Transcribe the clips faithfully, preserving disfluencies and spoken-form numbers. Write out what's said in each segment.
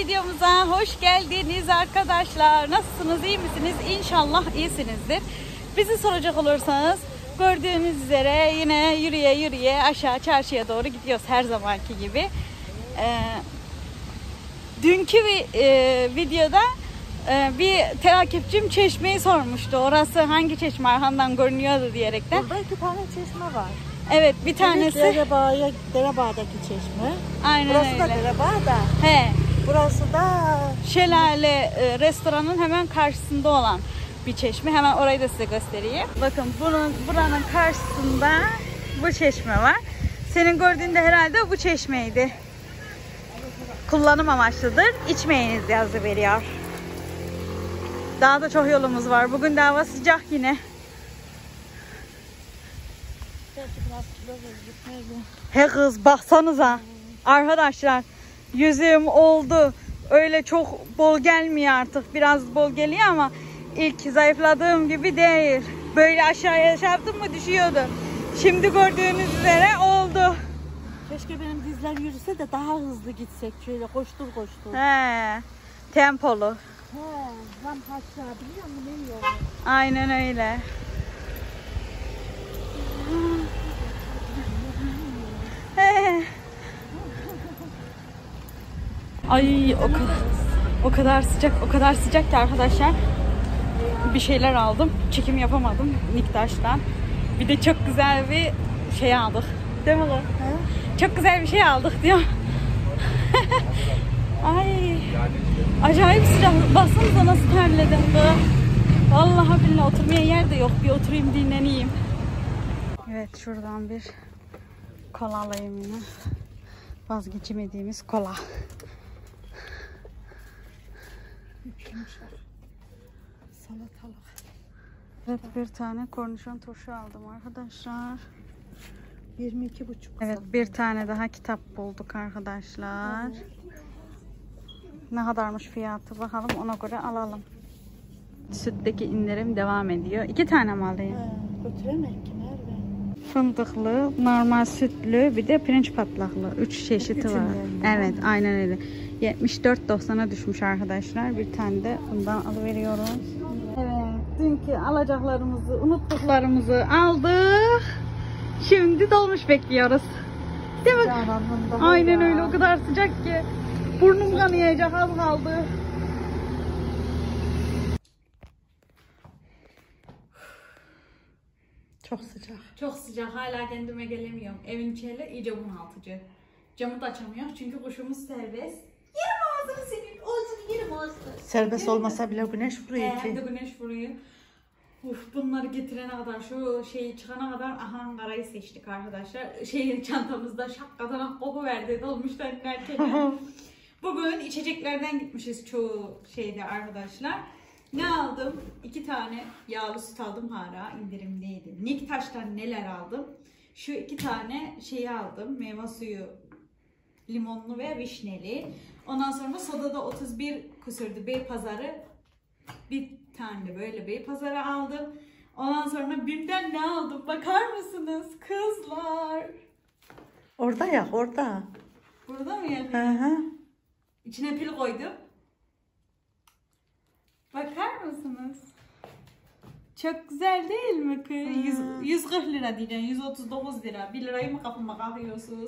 videomuza hoş geldiniz arkadaşlar. Nasılsınız, iyi misiniz? İnşallah iyisinizdir. Bizi soracak olursanız gördüğünüz üzere yine yürüye yürüye aşağı çarşıya doğru gidiyoruz her zamanki gibi. Ee, dünkü bir e, videoda e, bir takipçim çeşmeyi sormuştu. Orası hangi çeşme arkamdan görünüyordu diyerekten. Burada iki tane çeşme var. Evet, bir tanesi. Evet, Derebağ'ya, Derebağ'daki çeşme. Aynen Burası öyle. da Derebağ da. He. Burası da Şelale e, restoranın hemen karşısında olan bir çeşme. Hemen orayı da size göstereyim. Bakın bunun buranın karşısında bu çeşme var. Senin gördüğünde herhalde bu çeşmeydi. Kullanım amaçlıdır. İçmeyiniz yazı veriyor. Daha da çok yolumuz var. Bugün de hava sıcak yine. He kız baksanıza. Arkadaşlar yüzüm oldu. Öyle çok bol gelmiyor artık. Biraz bol geliyor ama ilk zayıfladığım gibi değil. Böyle aşağıya şey yaptım mı düşüyordu. Şimdi gördüğünüz üzere oldu. keşke benim dizler yürüse de daha hızlı gitsek. Şöyle koştur koştur. He, tempolu. He, tam aşağı biliyor musun? Ne yiyor? Aynen öyle. He. Ay o kadar, o kadar sıcak, o kadar sıcak ki arkadaşlar. Bir şeyler aldım. Çekim yapamadım Niktaş'tan. Bir de çok güzel bir şey aldık. Değil mi o? Çok güzel bir şey aldık diyor. Ay. Acayip sıcak. Baksanıza nasıl terledim bu. Vallahi billahi oturmaya yer de yok. Bir oturayım dinleneyim. Evet, şuradan bir kola alayım yine. Vazgeçemediğimiz kola. Salatalık. Evet, bir tane kornişon turşu aldım arkadaşlar. yirmi iki buçuk. Evet, bir tane daha kitap bulduk arkadaşlar. Ne kadarmış fiyatı bakalım, ona göre alalım. Sütteki indirim devam ediyor. İki tane mi alayım? He, götüremek ki nerede? Fındıklı, normal sütlü, bir de pirinç patlaklı. Üç çeşidi var. Evet, aynen öyle. yetmiş dört doksana düşmüş arkadaşlar. Bir tane de bundan alıveriyoruz. Evet, dünkü alacaklarımızı, unuttuklarımızı aldık. Şimdi dolmuş bekliyoruz. Değil mi? Aynen öyle, o kadar sıcak ki. Burnum kanayacak, az kaldı. Çok sıcak. Çok sıcak, hala kendime gelemiyorum. Evin içeri iyice bunaltıcı. Camı da açamıyor çünkü kuşumuz serbest. Yerim ağzını senin, ağzını yerim ağzını. Serbest olmasa bile güneş vuruyor Ee, ki. hem de güneş vuruyor. Uf, bunları getirene kadar, şu şeyi çıkana kadar aha Ankara'yı seçtik arkadaşlar. Şey, çantamızda şakkadan koku verdi, dolmuşlar inerken. Bugün içeceklerden gitmişiz çoğu şeyde arkadaşlar. Ne aldım? İki tane yağlı süt aldım, hala indirimdeydi. Niktaş'tan neler aldım? Şu iki tane şeyi aldım. Meyve suyu, limonlu ve vişneli. Ondan sonra sodada otuz bir küsürdü Beypazarı. Bir tane de böyle Beypazarı aldım. Ondan sonra BİM'den ne aldım? Bakar mısınız kızlar? Orada ya, orada. Burada mı yani? Hı hı. İçine pil koydum. Bakar mısınız? Çok güzel değil mi kız? yüz, yüz kırk lira diyeceğim. yüz otuz dokuz lira. bir lirayı mı kafama kalkıyorsunuz?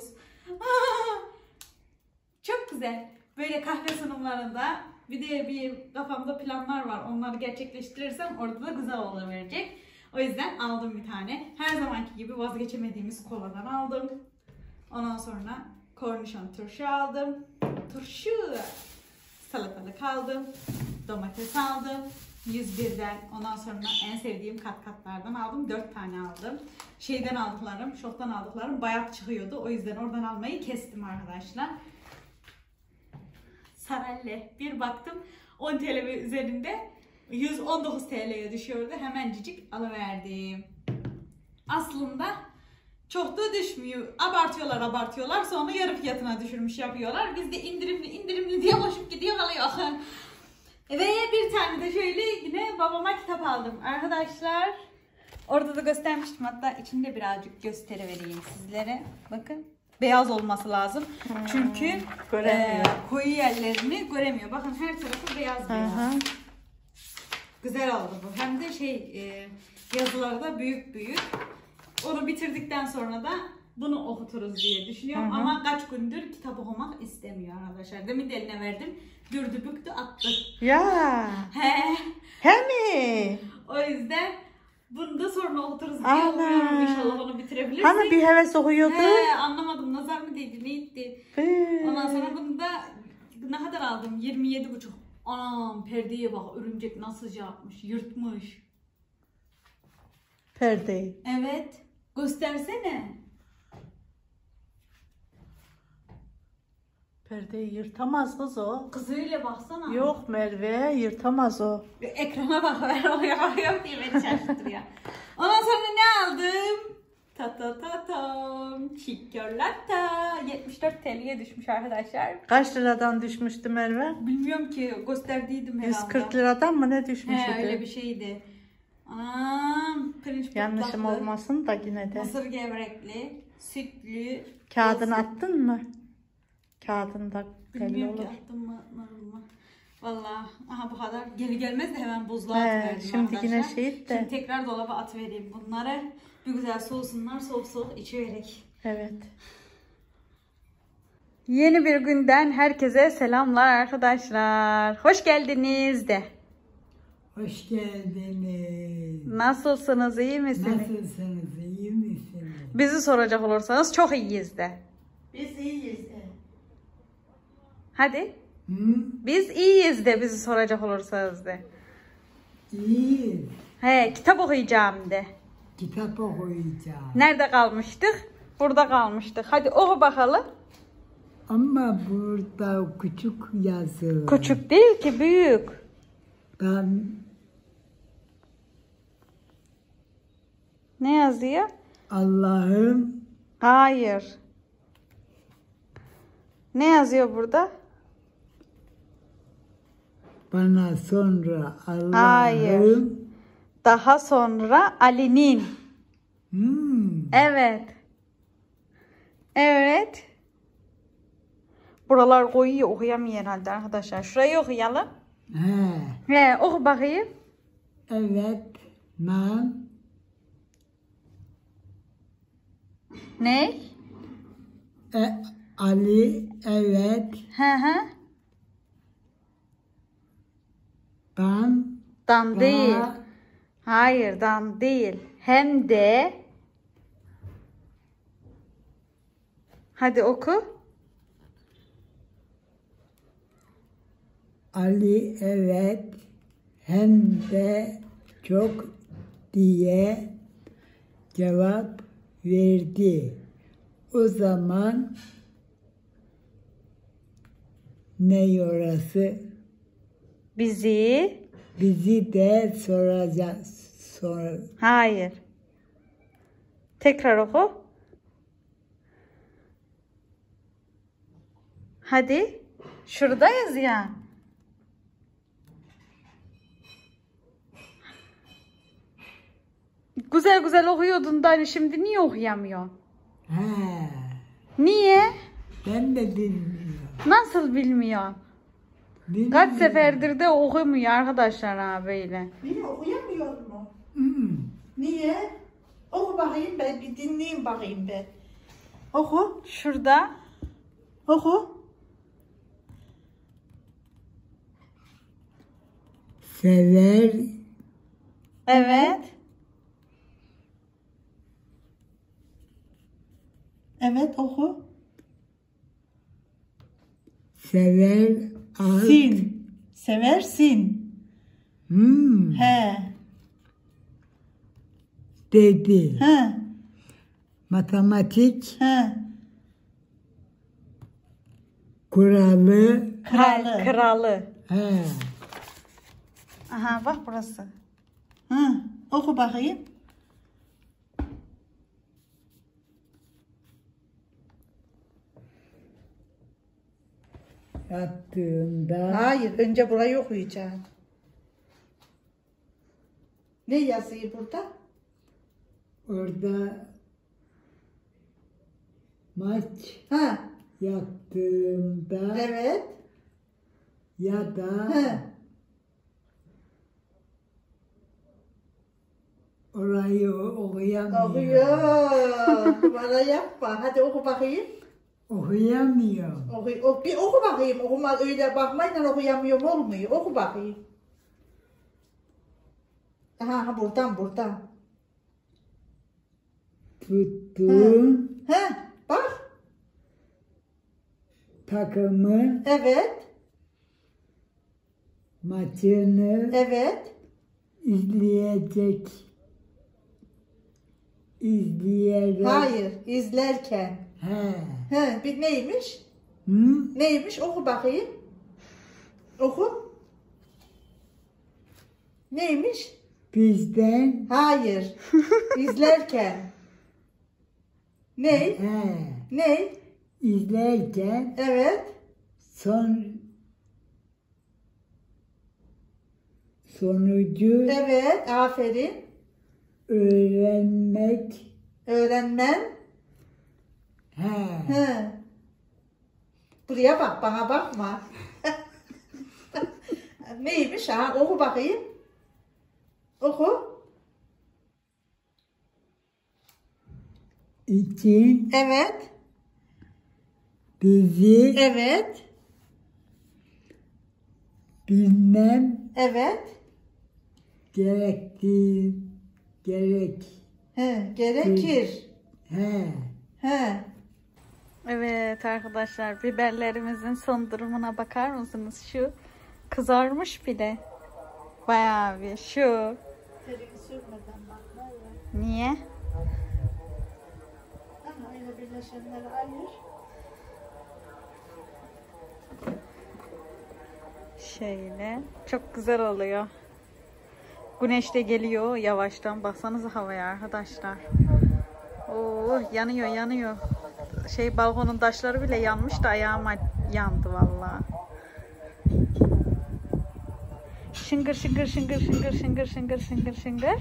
Çok güzel. Böyle kahve sunumlarında bir de bir kafamda planlar var. Onları gerçekleştirirsem orada da güzel oluverecek. O yüzden aldım bir tane. Her zamanki gibi vazgeçemediğimiz koladan aldım. Ondan sonra kornişon turşu aldım. Turşu. Salatalık aldım. Domates aldım. yüz birden. Ondan sonra en sevdiğim kat katlardan aldım. dört tane aldım. Şeyden aldıklarım, şoktan aldıklarım bayat çıkıyordu. O yüzden oradan almayı kestim arkadaşlar. Sarelle bir baktım on TL üzerinde yüz on dokuz TL'ye düşüyordu. Hemencik alıverdim. Aslında çok da düşmüyor. Abartıyorlar abartıyorlar. Sonra yarı fiyatına düşürmüş yapıyorlar. Biz de indirimli indirimli diye koşup gidiyor alıyor. Ve bir tane de şöyle yine babama kitap aldım arkadaşlar. Orada da göstermiştim, hatta içinde birazcık gösterivereyim sizlere. Bakın. beyaz olması lazım. Hmm. Çünkü Göremiyor. e, koyu yerlerini göremiyor. Bakın her tarafı beyaz beyaz. Hı hı. Güzel oldu bu. Hem de şey e, yazıları da büyük büyük. Onu bitirdikten sonra da bunu okuturuz diye düşünüyorum. Hı hı. Ama kaç gündür kitap okumak istemiyor arkadaşlar. Demin de eline verdim. Dürdü büktü attı. Ya. He. He mi? O yüzden bunu da sonra okuturuz diye umuyorum, inşallah onu bitirebilirsek. Hani bir heves okuyordu? He, anlamadım. Nazar mı değdi? Neydi? Ondan sonra bunu da ne kadar aldım? yirmi yedi buçuk. Anam perdeye bak. Örümcek nasıl şey yapmış. Yırtmış. Perdeyi. Evet. Göstersene. Perdeyi yırtamaz kız o. Kız öyle baksana. Yok Merve, yırtamaz o. Ekrana bak, ver o yok diye beni şaşırtıyor. Ondan sonra ne aldım? Ta ta ta tam. Çikolata. yetmiş dört T L'ye düşmüş arkadaşlar. Kaç liradan düşmüştü Merve? Bilmiyorum ki, gösterdiydim herhalde. yüz kırk liradan mı ne düşmüştü? He, öyle bir şeydi. Anam, pirinç Yanlışım pırtlaklı, olmasın da yine de. mısır gevrekli, sütlü. Kağıdını olsun. attın mı? Kağıdında belli Bilmiyorum olur. ki attım mı, marul mu? Valla aha bu kadar. Geri gelmez de hemen buzluğa He, atıverdim şimdi arkadaşlar. yine şey de. Şimdi tekrar dolaba atıvereyim bunları. Bir güzel soğusunlar, soğuk soğuk içiverek. Evet. Yeni bir günden herkese selamlar arkadaşlar. Hoş geldiniz de. Hoş geldiniz. Nasılsınız, iyi misiniz? Nasılsınız, iyi misiniz? Bizi soracak olursanız çok iyiyiz de. Biz iyiyiz. de. Hadi. Hı? Biz iyiyiz de bizi soracak olursanız de. İyiyiz. He, kitap okuyacağım de. Kitap okuyacağım. Nerede kalmıştık? Burada kalmıştık. Hadi oku bakalım. Ama burada küçük yazı. Küçük değil ki, büyük. Ben Ne yazıyor? Allah'ım Hayır. Ne yazıyor burada? bana sonra Allah'ım. Hayır. Daha sonra Ali'nin. Hmm. Evet. Evet. Buralar koyuyor, okuyamıyor herhalde arkadaşlar. Şurayı okuyalım. He. He, oku bakayım. Evet. Ben Ne? e, Ali evet. Hı hı. Ben Dan değil. daha Hayır, dan değil. Hem de hadi oku. Ali evet hem de çok diye cevap verdi. O zaman ne orası? Bizi Bizi de soracağız. Sor. hayır. Tekrar oku. Hadi. Şuradayız ya. Güzel güzel okuyordun da hani şimdi niye okuyamıyorsun? He, Niye? ben de bilmiyorum. Nasıl bilmiyorsun? Bilmiyorum. Kaç seferdir de okumuyor arkadaşlar abiyle. Niye okuyamıyor mu? Hmm. Niye? Oku bakayım ben bir dinleyeyim bakayım ben. Oku. Şurada. Oku. Sever Evet. Evet oku. sever alt. Sin. Seversin. Hmm. He. Dedi. He. Matematik He. kuralı. Kralı. Kralı. He. Aha bak burası. Hı. Oku bakayım. Yattığında Hayır, önce burayı okuyacaksın. Ne yazıyor burada? orada maç Ha. yaptığımda Evet. ya da Ha. orayı okuyamıyorum. Okuyor. Numara yapma. Hadi oku bakayım. Okuyamıyorum. Oku, oku, bir oku bakayım. Okuma, öyle bakmayla okuyamıyorum olmuyor. Oku bakayım. Aha, ha, buradan buradan. Tuttuğum He, bak. takımı Evet. maçını Evet. izleyecek izleyerek Hayır, izlerken. he He, bir neymiş? hı? Neymiş? Oku bakayım. Oku. Neymiş? Bizden Hayır. İzlerken. Ney? he Ney? izlerken Evet. son sonucu Evet. Aferin. öğrenmek Öğrenmen. he He. Buraya bak, bana bakma. Neymiş ha? Oku bakayım. Oku. için Evet. bizi Evet. bilmem Evet. gerektiği gerek He, gerekir. he He. Evet arkadaşlar, biberlerimizin son durumuna bakar mısınız? Şu kızarmış bile. Bayağı bir şu. Terini sürmeden bakma ya. Niye? Ama öyle birleşenleri ayır. Şöyle. Çok güzel oluyor. Güneş de geliyor yavaştan. Baksanıza havaya arkadaşlar. Oo, yanıyor yanıyor. Şey, balkonun taşları bile yanmış da ayağıma yandı vallahi. Şıngır şıngır şıngır şıngır şıngır şıngır şıngır şıngır.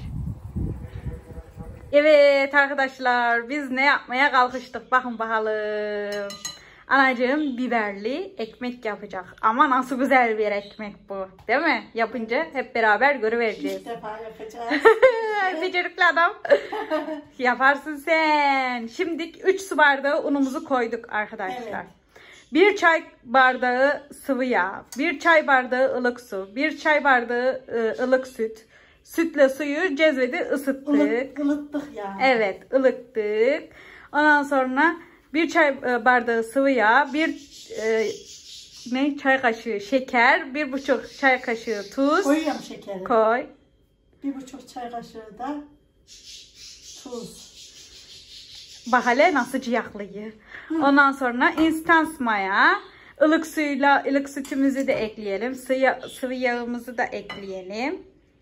Evet arkadaşlar, biz ne yapmaya kalkıştık? Bakın bakalım. Anacığım biberli ekmek yapacak. Ama nasıl güzel bir ekmek bu. Değil mi? Yapınca hep beraber görüvereceğiz. İlk defa yapacağız. Becerikli adam. Yaparsın sen. Şimdi üç su bardağı unumuzu koyduk arkadaşlar. Evet. bir çay bardağı sıvı yağ, bir çay bardağı ılık su, bir çay bardağı ılık süt. Sütle suyu cezvede ısıttık. Ilık, ılıttık yani. Evet, ılıktık. Ondan sonra bir çay bardağı sıvı yağ, bir e, ne çay kaşığı şeker, bir buçuk çay kaşığı tuz. Koyuyorum şekeri. Koy. Bir buçuk çay kaşığı da tuz. Bak hele nasıl ciyaklıyı. Ondan sonra instant maya, ılık suyla ılık sütümüzü de ekleyelim. Sıvı, sıvı yağımızı da ekleyelim.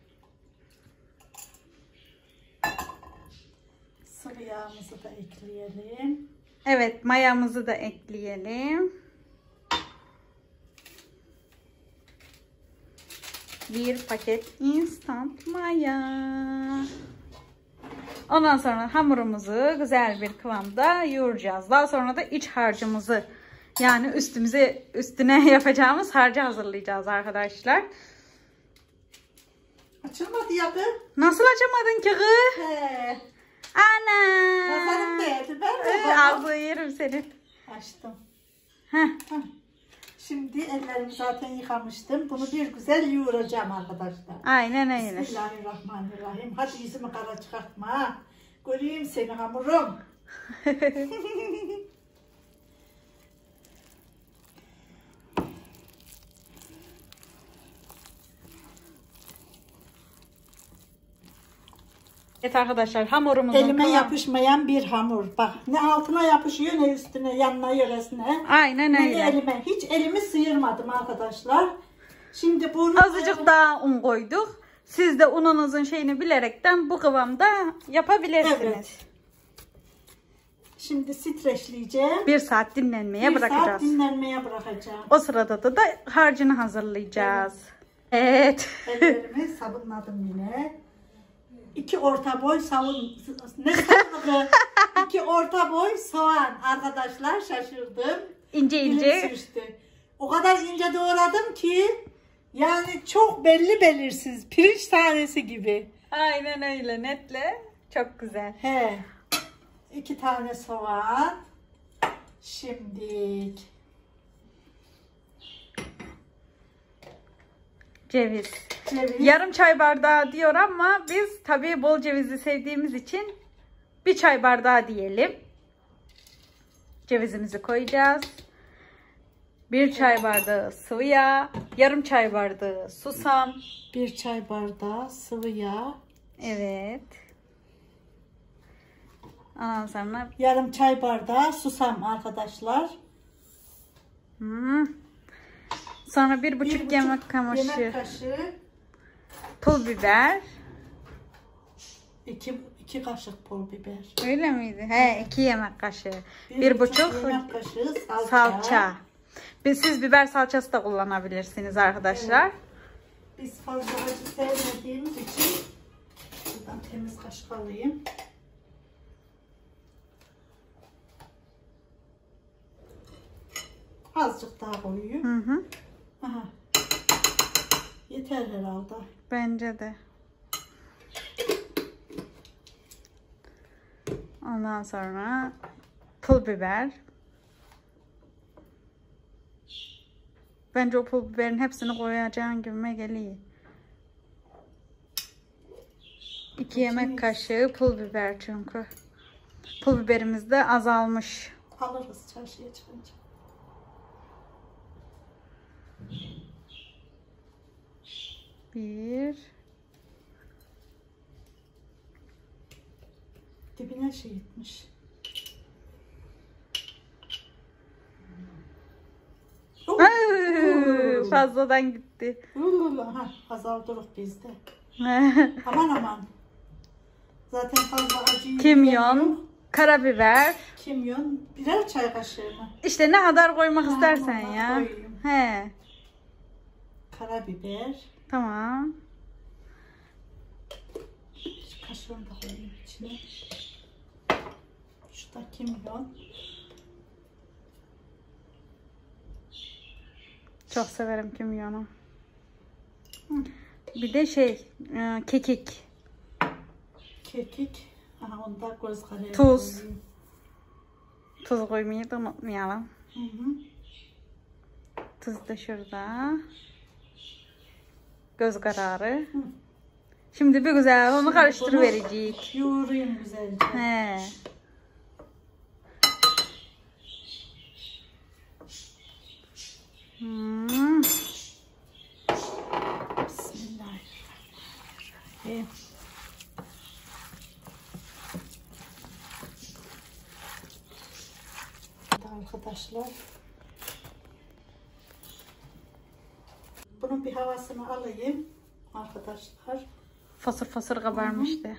Sıvı yağımızı da ekleyelim. Evet, mayamızı da ekleyelim. Bir paket instant maya. Ondan sonra hamurumuzu güzel bir kıvamda yoğuracağız. Daha sonra da iç harcımızı, yani üstümüze üstüne yapacağımız harcı hazırlayacağız arkadaşlar. Açılmadı ya kız. Nasıl açamadın ki kız? He. Ana. Nazarım değdi. Ben de Ee, baba. Ağzı yerim senin. Açtım. Heh. Heh. Şimdi ellerimi zaten yıkamıştım. Bunu bir güzel yoğuracağım arkadaşlar. Aynen öyle. Bismillahirrahmanirrahim. Hadi yüzümü kara çıkartma ha. Göreyim seni hamurum. Evet arkadaşlar, hamurumuzun Elime kıvam- yapışmayan bir hamur. Bak ne altına yapışıyor ne üstüne, yanına yöresine. Aynen Ne öyle. elime. Hiç elimi sıyırmadım arkadaşlar. Şimdi bunu... Azıcık daha un koyduk. Siz de ununuzun şeyini bilerekten bu kıvamda yapabilirsiniz. Evet. Şimdi streçleyeceğim. Bir saat dinlenmeye Bir bırakacağız. saat dinlenmeye bırakacağım. O sırada da, da harcını hazırlayacağız. Evet. Ellerimi sabunladım yine. iki orta boy savun ne savunu? iki orta boy soğan arkadaşlar, şaşırdım. İnce Dilim ince. sürçtü. O kadar ince doğradım ki yani çok belli belirsiz pirinç tanesi gibi. Aynen öyle, netle. Çok güzel. He. İki tane soğan. Şimdi Ceviz. ceviz. Yarım çay bardağı diyor ama biz tabii bol cevizli sevdiğimiz için bir çay bardağı diyelim. Cevizimizi koyacağız. Bir çay bardağı sıvı yağ, yarım çay bardağı susam. Bir çay bardağı sıvı yağ. Evet. Ondan sonra Yarım çay bardağı susam arkadaşlar. hmm. sonra bir buçuk, Bir buçuk yemek kaşığı yemek kaşığı. pul biber. İki, iki kaşık pul biber. Öyle miydi? He, iki yemek kaşığı. Bir, buçuk yemek kaşığı salça. salça. Biz, siz biber salçası da kullanabilirsiniz arkadaşlar. Evet. Biz fazla acı sevmediğimiz için buradan temiz kaşık alayım. Azıcık daha koyayım. Hı hı. Aha. Yeter herhalde. Bence de. Ondan sonra pul biber. Bence o pul biberin hepsini koyacağın gibime geliyor. İki yemek kaşığı pul biber çünkü. Pul biberimiz de azalmış. Alırız çarşıya çıkınca. Bir. Dibine şey gitmiş. Oo, oo. Fazladan gitti. Ulula, ha, azaldırık bizde. Aman aman. Zaten fazla acı Kimyon, karabiber. Kimyon, birer çay kaşığı mı? İşte ne kadar koymak Ha, istersen ondan ya. koyayım. He. Karabiber. Tamam. Şu kaşığını da koyayım içine. Şu da kimyon. Çok severim kimyonu. Bir de şey, e, kekik. Kekik. Aha, onu da göz kararı Tuz. koyayım. Tuz koymayı da unutmayalım. Hı hı. Tuz da şurada. Göz kararı. Hı. Şimdi bir güzel onu Şimdi karıştırıverecek. Yoğurayım güzelce. He. Hmm. Bismillahirrahmanirrahim. Arkadaşlar. Bunun bir havasını alayım arkadaşlar. Fasır fasır kabarmıştı.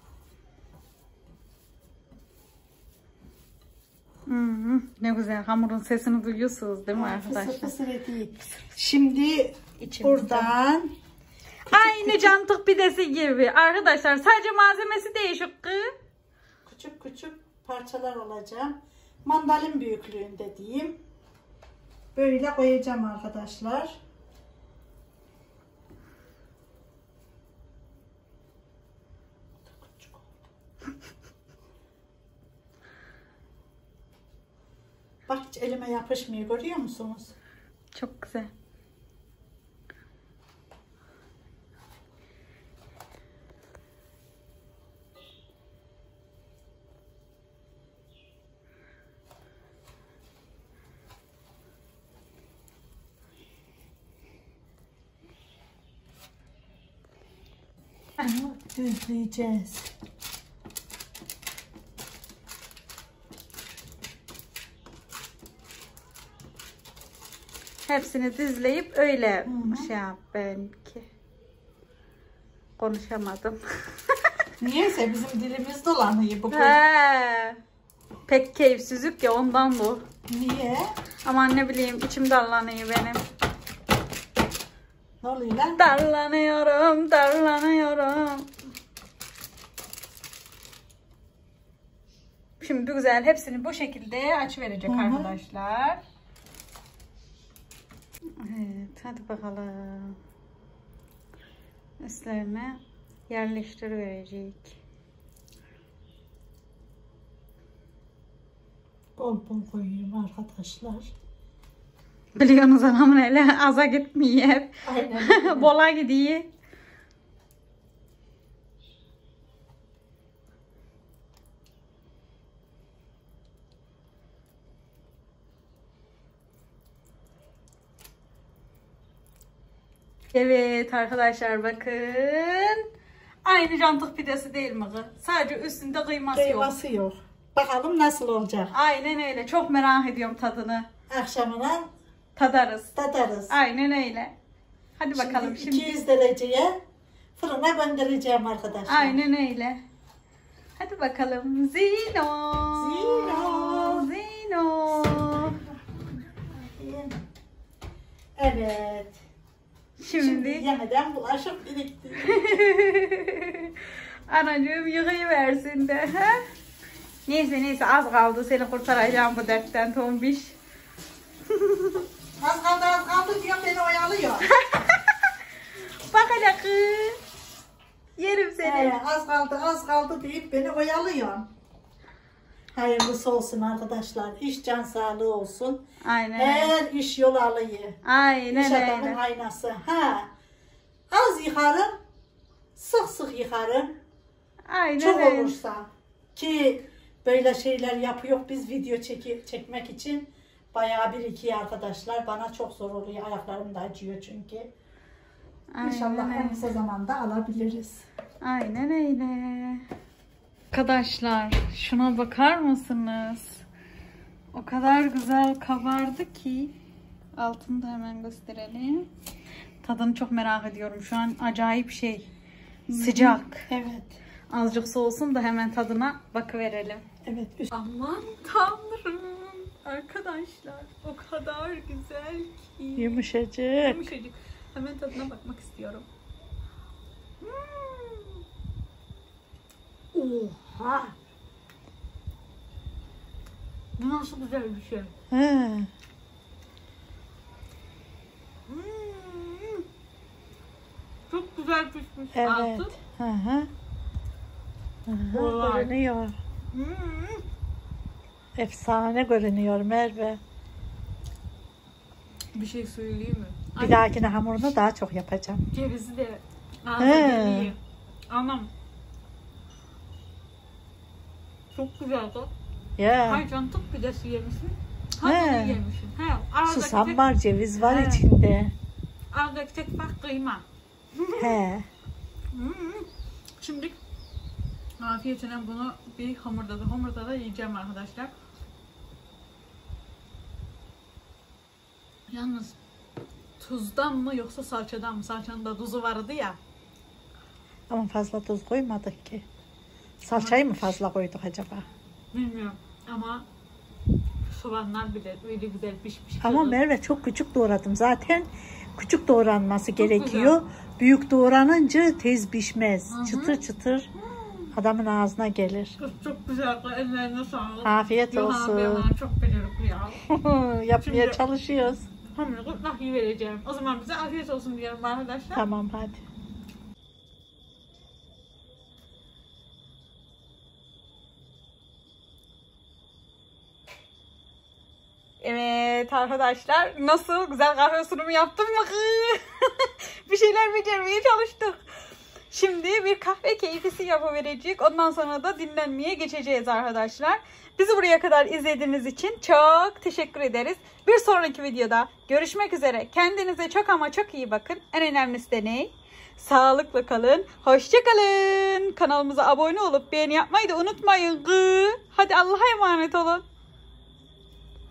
Hı hı. Ne güzel hamurun sesini duyuyorsunuz değil mi arkadaşlar? Fısır fısır ediyor. Şimdi İçimizde. buradan Aynı cantık pidesi gibi. Arkadaşlar sadece malzemesi değişik. Kız. küçük küçük parçalar olacak. Mandalin büyüklüğünde diyeyim. Böyle koyacağım arkadaşlar. Bak hiç elime yapışmıyor, görüyor musunuz? Çok güzel. Düzleyeceğiz. Hepsini düzleyip öyle Hı hı. şey yap benimki. Konuşamadım. Niyeyse bizim dilimiz dolanıyor bugün. He. Pek keyifsizlik ya ondan bu. Niye? Aman ne bileyim içim darlanıyor benim. Ne oluyor lan? Darlanıyorum, darlanıyorum. Şimdi bir güzel hepsini bu şekilde açıverecek Hı hı. arkadaşlar. Evet, hadi bakalım. Üstlerine yerleştiriverecek. Bol bol koyuyorum arkadaşlar. Biliyorsunuz anamın eli aza gitmiyor hep. Aynen. Bola gidiyor. Evet arkadaşlar bakın. Aynı cantık pidesi değil mi kız? Sadece üstünde kıyması yok. Kıyması yok. Bakalım nasıl olacak. Aynen öyle. Çok merak ediyorum tadını. Akşamına Tadarız. tadarız. Aynen öyle. Hadi bakalım şimdi. iki yüz dereceye fırına göndereceğim arkadaşlar. Aynen öyle. Hadi bakalım. Zino. Zino. Zino. Evet. Şimdi. Şimdi yemeden bulaşık birikti. Anacığım yıkayıversin de. Ha? Neyse neyse az kaldı. Seni kurtaracağım bu dertten tombiş. Az kaldı az kaldı diyor beni oyalıyor. Bak hele kız. Yerim seni. He, az kaldı az kaldı deyip beni oyalıyor. Hayırlısı olsun arkadaşlar. İş can sağlığı olsun. Aynen. Her iş yol alıyı. Aynen İş adamın öyle. aynası. Ha. Az yıkarım. Sık sık yıkarım. Aynen Çok öyle. olursa. Ki böyle şeyler yapıyor biz video çeki, çekmek için. Bayağı bir iki arkadaşlar. Bana çok zor oluyor. Ayaklarım da acıyor çünkü. İnşallah en Aynen kısa zamanda alabiliriz. Aynen öyle. Arkadaşlar şuna bakar mısınız? O kadar güzel kabardı ki. Altını da hemen gösterelim. Tadını çok merak ediyorum. Şu an acayip şey. Sıcak. Evet. Azıcık soğusun da hemen tadına bakıverelim. Evet. üst- Aman tanrım. Arkadaşlar o kadar güzel ki. Yumuşacık. Yumuşacık. Hemen tadına bakmak istiyorum. Oha. Bu nasıl güzel bir şey. He. Hmm. Çok güzel pişmiş Evet. altı. Hı hı. Hı hı, Vay. görünüyor. Hmm. Efsane görünüyor Merve. Bir şey söyleyeyim mi? Bir Ay, dahakine hamurunu daha çok yapacağım. cevizi de ağza He. geliyor. Anam. Çok güzel da. Ya. Hay cantık pidesi yemişsin. Ha He. bunu yemişsin. He. Aradaki Susam tek, var, ceviz var He. içinde. aradaki tek fark kıyma. He. Hmm. Şimdi afiyetine bunu bir hamurda da hamurda da yiyeceğim arkadaşlar. Yalnız tuzdan mı yoksa salçadan mı? Salçanın da tuzu vardı ya. Ama fazla tuz koymadık ki. Salçayı mı fazla koyduk acaba? Bilmiyorum ama soğanlar bile öyle güzel pişmiş. Ama kızım. Merve çok küçük doğradım. Zaten küçük doğranması gerekiyor. güzel. Büyük doğranınca tez pişmez. Hı hı. Çıtır çıtır adamın ağzına gelir. Kız çok güzel. Ellerine sağlık. Afiyet Yuhan olsun. abi bana çok becerikli ya. Yapmaya Şimdi- çalışıyoruz. Hamuru gırtlak vereceğim. O zaman bize afiyet olsun diyelim arkadaşlar. Tamam hadi. Evet arkadaşlar, nasıl güzel kahve sunumu yaptım mı? Bir şeyler becermeye çalıştık. Şimdi bir kahve keyfisi yapıverecek. Ondan sonra da dinlenmeye geçeceğiz arkadaşlar. Bizi buraya kadar izlediğiniz için çok teşekkür ederiz. Bir sonraki videoda görüşmek üzere. Kendinize çok ama çok iyi bakın. En önemlisi de ne? Sağlıklı kalın. Hoşça kalın. Kanalımıza abone olup beğeni yapmayı da unutmayın. Hadi Allah'a emanet olun.